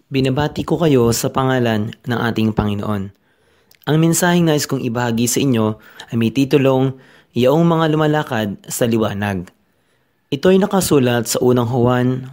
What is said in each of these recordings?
Binabati ko kayo sa pangalan ng ating Panginoon. Ang mensaheng nais kong ibahagi sa inyo ay may titulong, Yaong mga lumalakad sa liwanag. Ito ay nakasulat sa unang Juan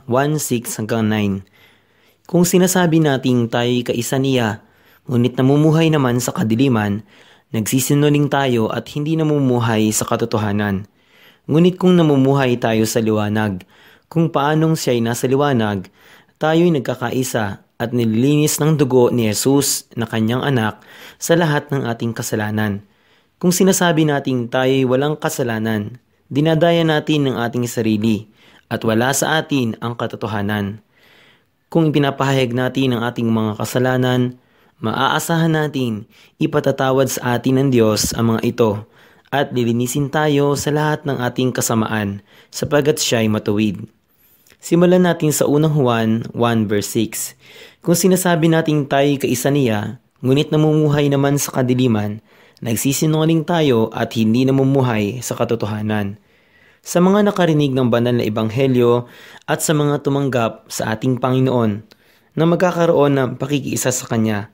1:6-9. Kung sinasabi nating tayo'y kaisa niya, ngunit namumuhay naman sa kadiliman, nagsisinungaling tayo at hindi namumuhay sa katotohanan. Ngunit kung namumuhay tayo sa liwanag, kung paanong siya'y nasa liwanag, tayo'y nagkakaisa at nililinis ng dugo ni Jesus na kanyang anak sa lahat ng ating kasalanan. Kung sinasabi nating tayo'y walang kasalanan, dinadaya natin ang ating sarili at wala sa atin ang katotohanan. Kung ipinapahayag natin ang ating mga kasalanan, maaasahan natin ipatatawad sa atin ng Diyos ang mga ito at lilinisin tayo sa lahat ng ating kasamaan sapagkat siya'y matuwid. Simulan natin sa unang Juan 1:6. Kung sinasabi nating tayo'y kaisa niya, ngunit namumuhay naman sa kadiliman, nagsisinungaling tayo at hindi namumuhay sa katotohanan. Sa mga nakarinig ng banal na ebanghelyo at sa mga tumanggap sa ating Panginoon na magkakaroon ng pakikiisa sa Kanya.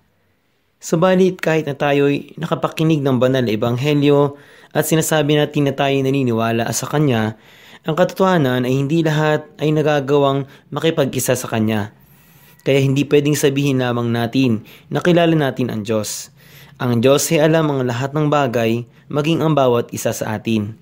Subalit kahit na tayo'y nakapakinig ng banal na ebanghelyo at sinasabi natin na tayo'y naniniwala sa Kanya, ang katotohanan ay hindi lahat ay nagagawang makipag-isa sa Kanya. Kaya hindi pwedeng sabihin lamang natin na kilala natin ang Diyos. Ang Diyos ay alam ang lahat ng bagay, maging ang bawat isa sa atin.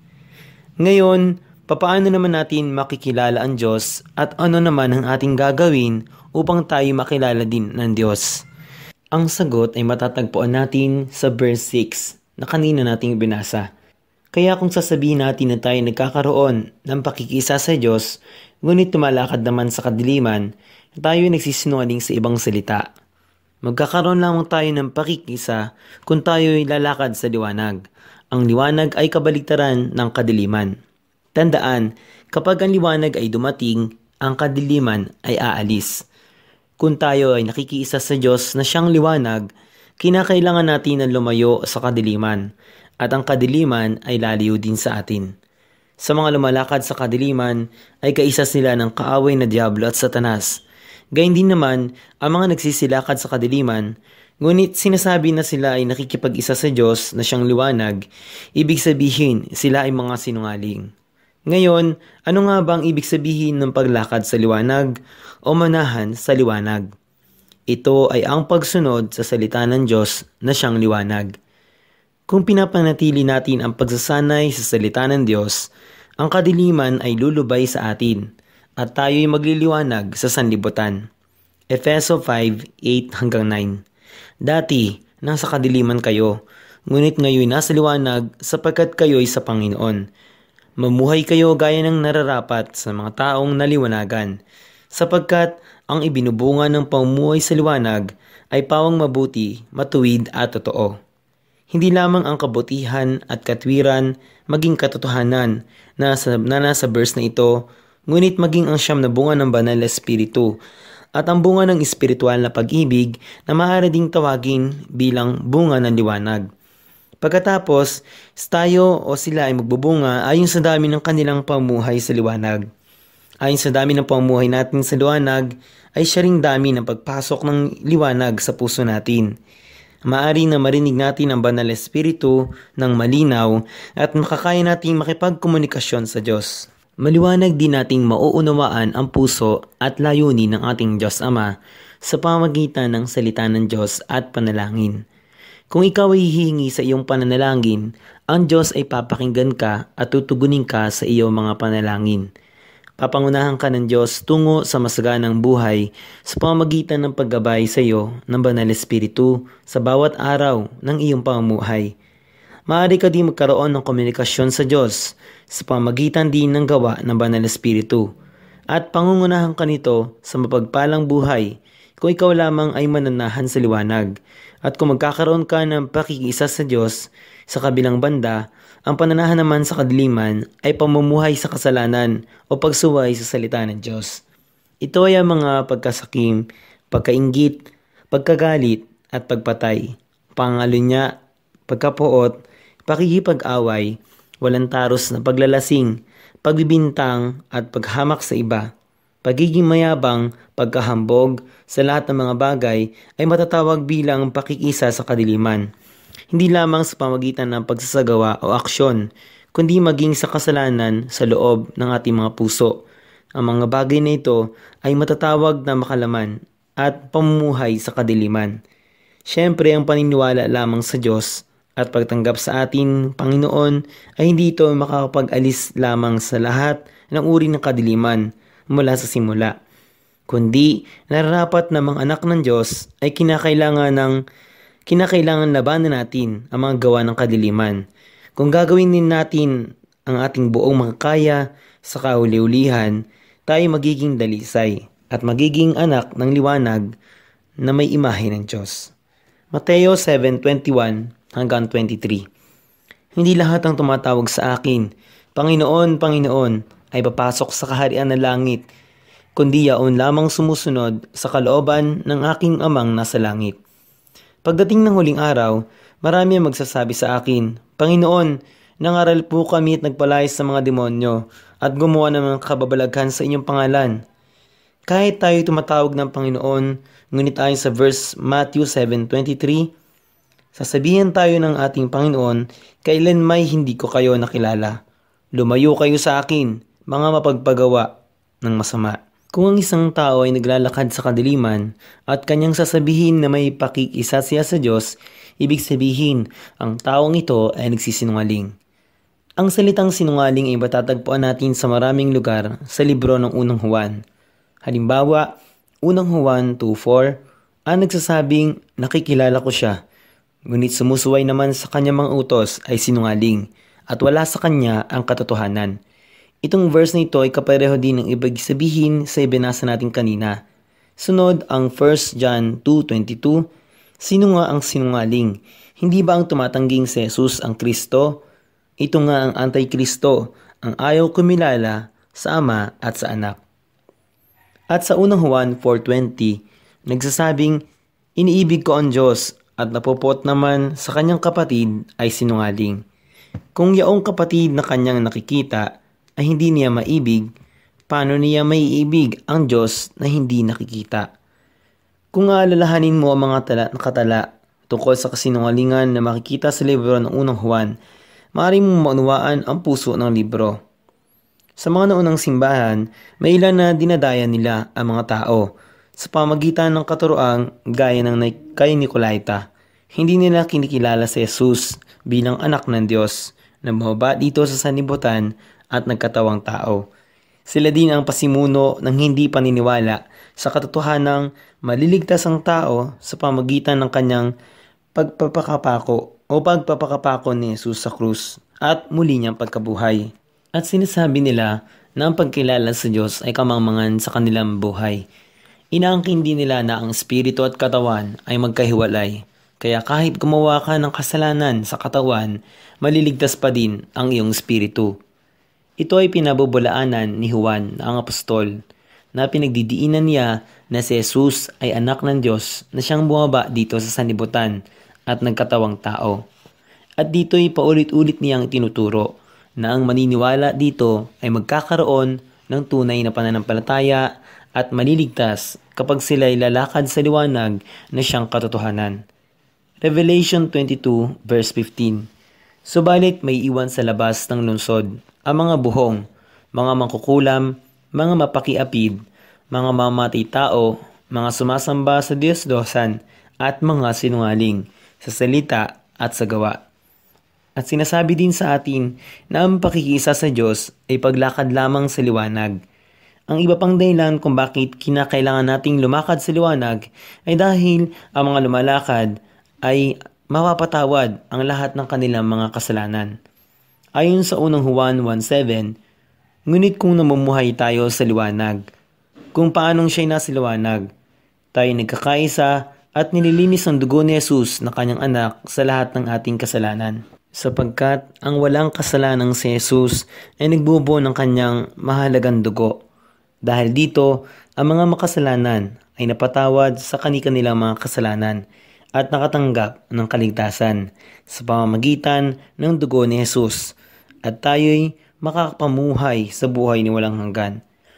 Ngayon, papaano naman natin makikilala ang Diyos at ano naman ang ating gagawin upang tayo makilala din ng Diyos? Ang sagot ay matatagpuan natin sa verse 6 na kanina nating binasa. Kaya kung sasabihin natin na tayo nagkakaroon ng pakikisa sa Diyos, ngunit tumalakad naman sa kadiliman, tayo nagsisinungaling sa ibang salita. Magkakaroon lamang tayo ng pakikisa kung tayo'y lalakad sa liwanag. Ang liwanag ay kabaligtaran ng kadiliman. Tandaan, kapag ang liwanag ay dumating, ang kadiliman ay aalis. Kung tayo ay nakikiisa sa Diyos na siyang liwanag, kinakailangan natin na lumayo sa kadiliman, at ang kadiliman ay lalayo din sa atin. Sa mga lumalakad sa kadiliman ay kaisa sila ng kaaway na Diablo at Satanas. Gayun din naman ang mga nagsisilakad sa kadiliman, ngunit sinasabi na sila ay nakikipag-isa sa Diyos na siyang liwanag, ibig sabihin sila ay mga sinungaling. Ngayon, ano nga ba ang ibig sabihin ng paglakad sa liwanag o manahan sa liwanag? Ito ay ang pagsunod sa salita ng Diyos na siyang liwanag. Kung pinapanatili natin ang pagsasanay sa salita ng Diyos, ang kadiliman ay lulubay sa atin at tayo'y magliliwanag sa sanlibutan. Efeso 5:8-9. Dati, nasa kadiliman kayo, ngunit ngayon nasa liwanag sapagkat kayo'y sa Panginoon. Mamuhay kayo gaya ng nararapat sa mga taong naliwanagan, sapagkat ang ibinubunga ng pamumuhay sa liwanag ay pawang mabuti, matuwid at totoo. Hindi lamang ang kabutihan at katwiran maging katotohanan na nasa verse na ito, ngunit maging ang siyam na bunga ng banal na espiritu at ang bunga ng espiritual na pag-ibig na maaari ding tawagin bilang bunga ng liwanag. Pagkatapos, tayo o sila ay magbubunga ayon sa dami ng kanilang pamuhay sa liwanag. Ayon sa dami ng pamuhay natin sa liwanag, ay siya ring dami ng pagpasok ng liwanag sa puso natin. Maaari na marinig natin ang banal na espiritu ng malinaw at makakaya nating makipagkomunikasyon sa Diyos. Maliwanag din nating mauunawaan ang puso at layunin ng ating Diyos Ama sa pamamagitan ng salita ng Diyos at panalangin. Kung ikaw ay hihingi sa iyong pananalangin, ang Diyos ay papakinggan ka at tutugunin ka sa iyong mga panalangin. Papangunahan ka ng Diyos tungo sa masaganang buhay sa pamamagitan ng paggabay sa iyo ng banal na espiritu sa bawat araw ng iyong pamumuhay. Maaari ka din magkaroon ng komunikasyon sa Diyos sa pamamagitan din ng gawa ng banal na espiritu at pangungunahan ka nito sa mapagpalang buhay kung ikaw lamang ay mananahan sa liwanag. At kung magkakaroon ka ng pakikiisa sa Diyos, sa kabilang banda, ang pananahan naman sa kadiliman ay pamumuhay sa kasalanan o pagsuway sa salita ng Diyos. Ito ay ang mga pagkasakim, pagkainggit, pagkagalit at pagpatay, pangalunya, pagkapuot, pakikipag-away, walang taros na paglalasing, pagbibintang at paghamak sa iba. Pagiging mayabang, pagkahambog sa lahat ng mga bagay ay matatawag bilang pakikisa sa kadiliman. Hindi lamang sa pamagitan ng pagsasagawa o aksyon, kundi maging sa kasalanan sa loob ng ating mga puso. Ang mga bagay na ito ay matatawag na makalaman at pamumuhay sa kadiliman. Siyempre, ang paniniwala lamang sa Diyos at pagtanggap sa ating Panginoon ay hindi ito makakapag-alis lamang sa lahat ng uri ng kadiliman mula sa simula, kundi nararapat na mga anak ng Diyos ay kinakailangan labanan natin ang mga gawa ng kadiliman. Kung gagawin din natin ang ating buong makakaya sa kahuli-hulihan, tayo magiging dalisay at magiging anak ng liwanag na may imahe ng Diyos. Mateo 7:21 hanggang 23. Hindi lahat ng tumatawag sa akin, Panginoon, Panginoon, ay papasok sa kaharian ng langit, kundi yaon lamang sumusunod sa kalooban ng aking amang nasa langit. Pagdating ng huling araw, marami ang magsasabi sa akin, Panginoon, nangaral po kami at nagpalayas sa mga demonyo at gumawa ng mga kababalaghan sa inyong pangalan. Kahit tayo tumatawag ng Panginoon, ngunit ayon sa verse Matthew 7:23, sasabihin tayo ng ating Panginoon, kailan may hindi ko kayo nakilala. Lumayo kayo sa akin, mga mapagpagawa ng masama. Kung ang isang tao ay naglalakad sa kadiliman at kanyang sasabihin na may pakikisa siya sa Diyos, ibig sabihin ang taong ito ay nagsisinungaling. Ang salitang sinungaling ay matatagpuan natin sa maraming lugar sa libro ng unang Juan. Halimbawa, unang Juan 2:4, ang nagsasabing nakikilala ko siya, ngunit sumusuway naman sa kanyang mga utos ay sinungaling at wala sa kanya ang katotohanan. Itong verse na ito ay kapareho din ng ibig sabihin sa ibinasa natin kanina. Sunod ang 1 John 2:22, sino nga ang sinungaling? Hindi ba ang tumatangging si Jesus ang Kristo? Ito nga ang Antikristo, ang ayaw kumilala sa Ama at sa Anak. At sa unang Juan 4:20, nagsasabing, iniibig ko ang Diyos at napupot naman sa kanyang kapatid ay sinungaling. Kung yaong kapatid na kanyang nakikita ay hindi niya maibig, paano niya maiibig ang Diyos na hindi nakikita? Kung aalalahanin mo ang mga nakatala tungkol sa kasinungalingan na makikita sa libro ng unang Juan, maaari mong maunawaan ang puso ng libro. Sa mga naunang simbahan, may ilan na dinadaya nila ang mga tao sa pamagitan ng katuroang gaya ng kay Nicolaita. Hindi nila kinikilala si Jesus bilang anak ng Diyos na bumaba dito sa sanlibutan at nagkatawang tao. Sila din ang pasimuno ng hindi paniniwala sa katotohanang maliligtas ang tao sa pamagitan ng kanyang pagpapakapako ni Jesus sa krus at muli niyang pagkabuhay. At sinasabi nila na ang pagkilala sa Diyos ay kamangmangan sa kanilang buhay. Inaangkin din nila na ang espiritu at katawan ay magkahiwalay. Kaya kahit gumawa ka ng kasalanan sa katawan, maliligtas pa din ang iyong espiritu. Ito ay pinabubulaanan ni Juan ang apostol na pinagdidiinan niya na si Jesus ay anak ng Diyos na siyang bumaba dito sa sanlibutan at nagkatawang tao. At dito'y paulit-ulit niyang tinuturo na ang maniniwala dito ay magkakaroon ng tunay na pananampalataya at maliligtas kapag sila'y lalakad sa liwanag na siyang katotohanan. Revelation 22 verse 15. Subalit may iwan sa labas ng lungsod ang mga buhong, mga mangkukulam, mga mapakiapid, mga mamatay tao, mga sumasamba sa Diyos-Diyosan, at mga sinungaling sa salita at sa gawa. At sinasabi din sa atin na ang pakikisa sa Diyos ay paglakad lamang sa liwanag. Ang iba pang dahilan kung bakit kinakailangan nating lumakad sa liwanag ay dahil ang mga lumalakad ay mapapatawad ang lahat ng kanilang mga kasalanan. Ayon sa unang Juan 1:7, ngunit kung namumuhay tayo sa liwanag, kung paanong siya'y nasa liwanag, tayo nagkakaisa at nililinis ang dugo ni Jesus na kanyang anak sa lahat ng ating kasalanan. Sapagkat ang walang kasalanang si Jesus ay nagbubuo ng kanyang mahalagang dugo. Dahil dito, ang mga makasalanan ay napatawad sa kanilang mga kasalanan at nakatanggap ng kaligtasan sa pamamagitan ng dugo ni Jesus, at tayo'y makakapamuhay sa buhay ni walang hanggan.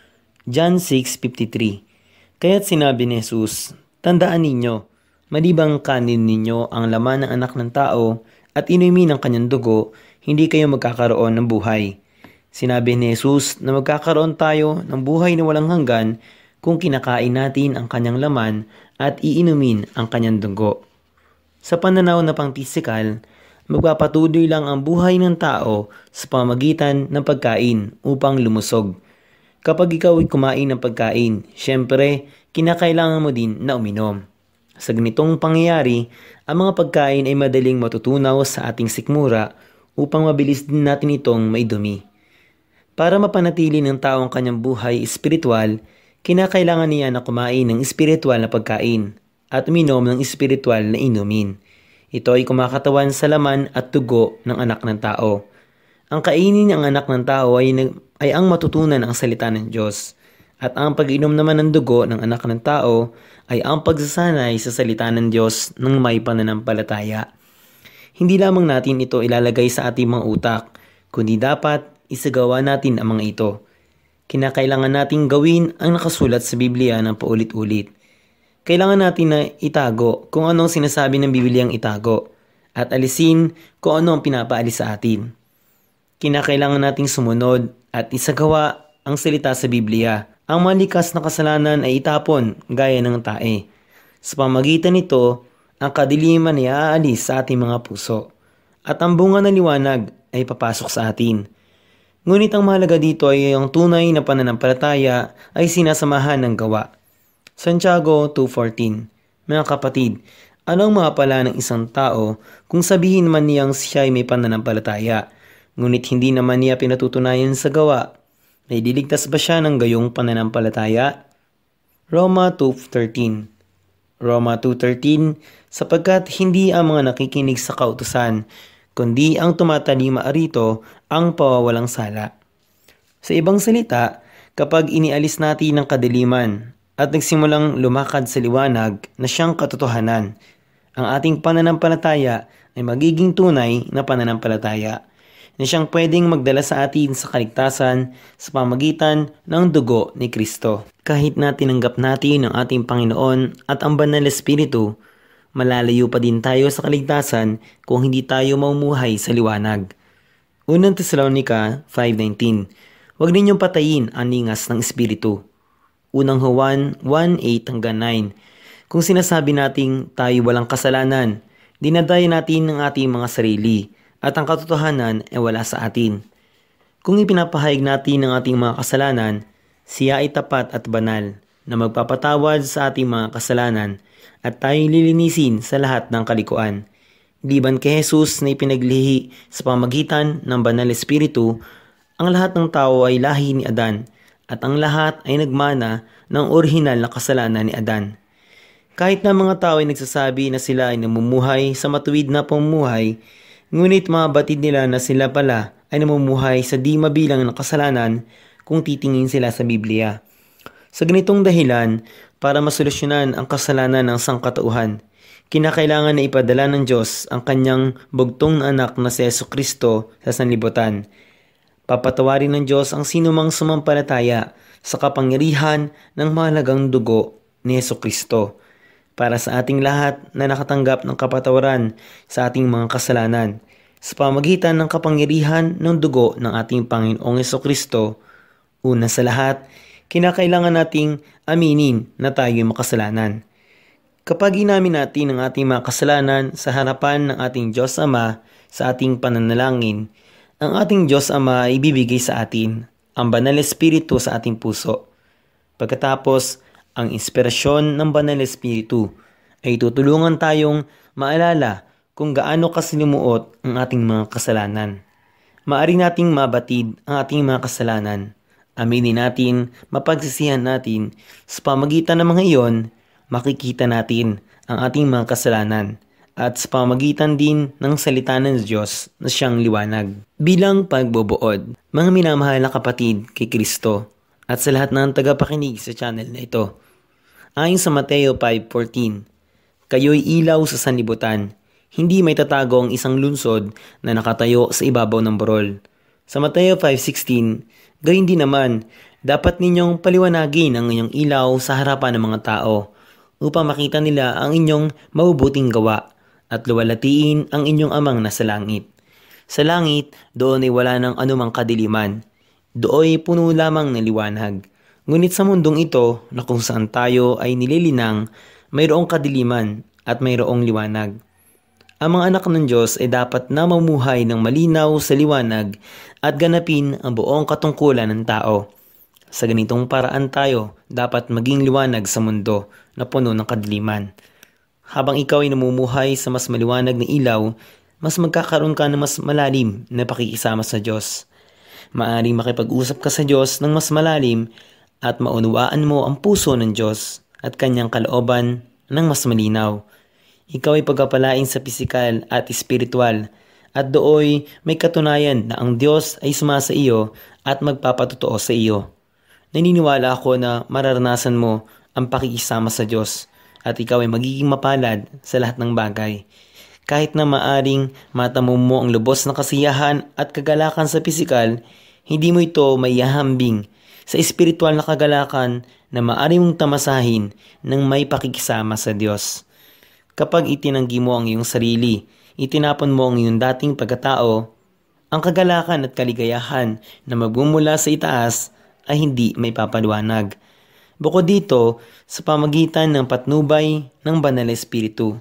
John 6:53. Kaya't sinabi ni Jesus, tandaan ninyo, malibang kanin ninyo ang laman ng anak ng tao at inumin ang kanyang dugo, hindi kayo magkakaroon ng buhay. Sinabi ni Jesus na magkakaroon tayo ng buhay na walang hanggan kung kinakain natin ang kanyang laman at iinumin ang kanyang dugo. Sa pananaw na pang-pisikal, magpapatuloy lang ang buhay ng tao sa pamamagitan ng pagkain upang lumusog. Kapag ikaw ay kumain ng pagkain, syempre, kinakailangan mo din na uminom. Sa ganitong pangyayari, ang mga pagkain ay madaling matutunaw sa ating sikmura upang mabilis din natin itong maidumi. Para mapanatili ng tao ang kanyang buhay espiritual, kinakailangan niya na kumain ng espiritual na pagkain at uminom ng espiritual na inumin. Ito ay kumakatawan sa laman at dugo ng anak ng tao. Ang kainin ng anak ng tao ay ang matutunan ang salita ng Diyos. At ang pag-inom naman ng dugo ng anak ng tao ay ang pagsasanay sa salita ng Diyos ng may pananampalataya. Hindi lamang natin ito ilalagay sa ating mga utak, kundi dapat isagawa natin ang mga ito. Kinakailangan nating gawin ang nakasulat sa Biblia ng paulit-ulit. Kailangan natin na itago kung anong sinasabi ng Bibliang itago at alisin kung ano ang pinapaalis sa atin. Kinakailangan nating sumunod at isagawa ang salita sa Biblia. Ang malikas na kasalanan ay itapon gaya ng tae. Sa pamagitan nito, ang kadiliman ay aalis sa ating mga puso at ang bunga ng liwanag ay papasok sa atin. Ngunit ang mahalaga dito ay ang tunay na pananampalataya ay sinasamahan ng gawa. Santiago 2:14. Mga kapatid, ano ang mapala ng isang tao kung sabihin man niyang siya ay may pananampalataya, ngunit hindi naman niya pinatutunayan sa gawa? May diligtas ba siya ng gayong pananampalataya? Roma 2:13. Roma 2:13, sapagkat hindi ang mga nakikinig sa kautusan, kundi ang tumatalima rito ang pawawalang sala. Sa ibang salita, kapag inialis natin ang kadiliman at nagsimulang lumakad sa liwanag na siyang katotohanan, ang ating pananampalataya ay magiging tunay na pananampalataya na siyang pwedeng magdala sa atin sa kaligtasan sa pamagitan ng dugo ni Kristo. Kahit na tinanggap natin ang ating Panginoon at ang Banal na Espiritu, malalayo pa din tayo sa kaligtasan kung hindi tayo mamumuhay sa liwanag. Unang Tesalonica 5:19. Huwag ninyong patayin ang ningas ng Espiritu. Unang Juan 1:8-9. Kung sinasabi nating tayo walang kasalanan, dinadaya natin ang ating mga sarili at ang katotohanan ay wala sa atin. Kung ipinapahayag natin ang ating mga kasalanan, siya ay tapat at banal na magpapatawad sa ating mga kasalanan at tayo lilinisin sa lahat ng kalikuan. Liban kay Jesus na ipinaglihi sa pamagitan ng Banal na Espiritu, ang lahat ng tao ay lahi ni Adan at ang lahat ay nagmana ng orihinal na kasalanan ni Adan. Kahit na mga tao ay nagsasabi na sila ay namumuhay sa matuwid na pamumuhay, ngunit mga batid nila na sila pala ay namumuhay sa di mabilang na kasalanan kung titingin sila sa Biblia. Sa ganitong dahilan, para masolusyonan ang kasalanan ng sangkatauhan, kinakailangan na ipadala ng Diyos ang kanyang bugtong na anak na si Jesucristo sa sanlibutan. Papatawarin ng Diyos ang sinumang sumampalataya sa kapangyarihan ng mahalagang dugo ni Jesucristo para sa ating lahat na nakatanggap ng kapatawaran sa ating mga kasalanan sa pamagitan ng kapangyarihan ng dugo ng ating Panginoong Jesucristo. Una sa lahat, kinakailangan nating aminin na tayo ay makasalanan. Kapag inamin natin ang ating mga kasalanan sa harapan ng ating Diyos Ama sa ating pananalangin, ang ating Diyos Ama ay ibibigay sa atin ang Banal na Espiritu sa ating puso. Pagkatapos, ang inspirasyon ng Banal na Espiritu ay tutulungan tayong maalala kung gaano kasilimuot ang ating mga kasalanan. Maari nating mabatid ang ating mga kasalanan. Aminin natin, mapagsisihan natin, sa pamagitan ng mga iyon, makikita natin ang ating mga kasalanan at sa pamagitan din ng salita ng Diyos na siyang liwanag. Bilang pagbubuod, mga minamahal na kapatid kay Kristo at sa lahat ng tagapakinig sa channel na ito. Ayon sa Mateo 5:14, kayo'y ilaw sa sanlibutan, hindi may tatago ang isang lungsod na nakatayo sa ibabaw ng burol. Sa Mateo 5:16, gayon din naman, Dapat ninyong paliwanagin ang inyong ilaw sa harapan ng mga tao upang makita nila ang inyong mabubuting gawa at luwalhatiin ang inyong amang nasa langit. Sa langit, doon ay wala ng anumang kadiliman. Doon ay puno lamang ng liwanag. Ngunit sa mundong ito na kung saan tayo ay nililinang, mayroong kadiliman at mayroong liwanag. Ang mga anak ng Diyos ay dapat namumuhay ng malinaw sa liwanag at ganapin ang buong katungkulan ng tao. Sa ganitong paraan tayo dapat maging liwanag sa mundo na puno ng kadiliman. Habang ikaw ay namumuhay sa mas maliwanag na ilaw, mas magkakaroon ka ng mas malalim na pakikisama sa Diyos. Maaaring makipag-usap ka sa Diyos ng mas malalim at maunawaan mo ang puso ng Diyos at kanyang kalooban ng mas malinaw. Ikaw ay pagpapalain sa pisikal at espiritual at dooy may katunayan na ang Diyos ay sumasa iyo at magpapatotoo sa iyo. Naniniwala ako na mararanasan mo ang pakikisama sa Diyos at ikaw ay magiging mapalad sa lahat ng bagay. Kahit na maaring matamo mo ang lubos na kasiyahan at kagalakan sa pisikal, hindi mo ito maihahambing sa espiritual na kagalakan na maaari mong tamasahin ng may pakikisama sa Diyos. Kapag itinanggi mo ang iyong sarili, itinapon mo ang iyong dating pagkatao, ang kagalakan at kaligayahan na magmumula sa itaas ay hindi may papaliwanag. Bukod dito, sa pamagitan ng patnubay ng Banal na Espiritu,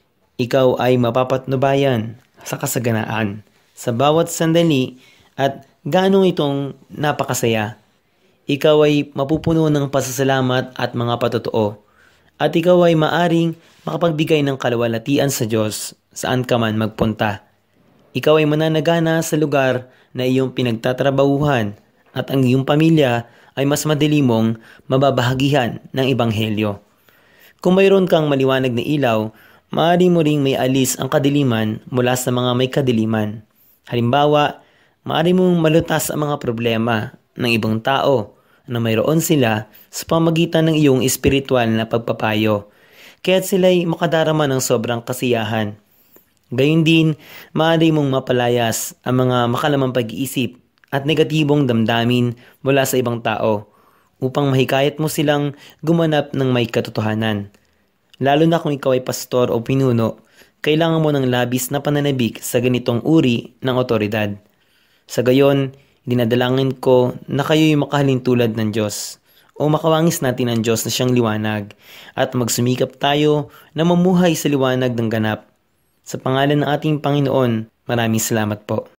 ikaw ay mapapatnubayan sa kasaganaan sa bawat sandali at gaano itong napakasaya. Ikaw ay mapupuno ng pasasalamat at mga patotoo at ikaw ay maaring makapagbigay ng kaluwalhatian sa Diyos saan ka man magpunta. Ikaw ay mananagana sa lugar na iyong pinagtatrabahuhan at ang iyong pamilya ay mas madali mong mababahagihan ng Ebanghelyo. Kung mayroon kang maliwanag na ilaw, maaari mo ring may alis ang kadiliman mula sa mga may kadiliman. Halimbawa, maaari mong malutas ang mga problema ng ibang tao na mayroon sila sa pamagitan ng iyong espiritual na pagpapayo, kaya't sila'y makadarama ng sobrang kasiyahan. Gayun din, maaari mong mapalayas ang mga makalamang pag-iisip at negatibong damdamin mula sa ibang tao upang mahikayat mo silang gumanap ng may katotohanan. Lalo na kung ikaw ay pastor o pinuno, kailangan mo ng labis na pananabik sa ganitong uri ng otoridad. Sa gayon, dinadalangin ko na kayo'y makahalin tulad ng Diyos o makawangis natin ang Diyos na siyang liwanag at magsumikap tayo na mamuhay sa liwanag ng ganap. Sa pangalan ng ating Panginoon, maraming salamat po.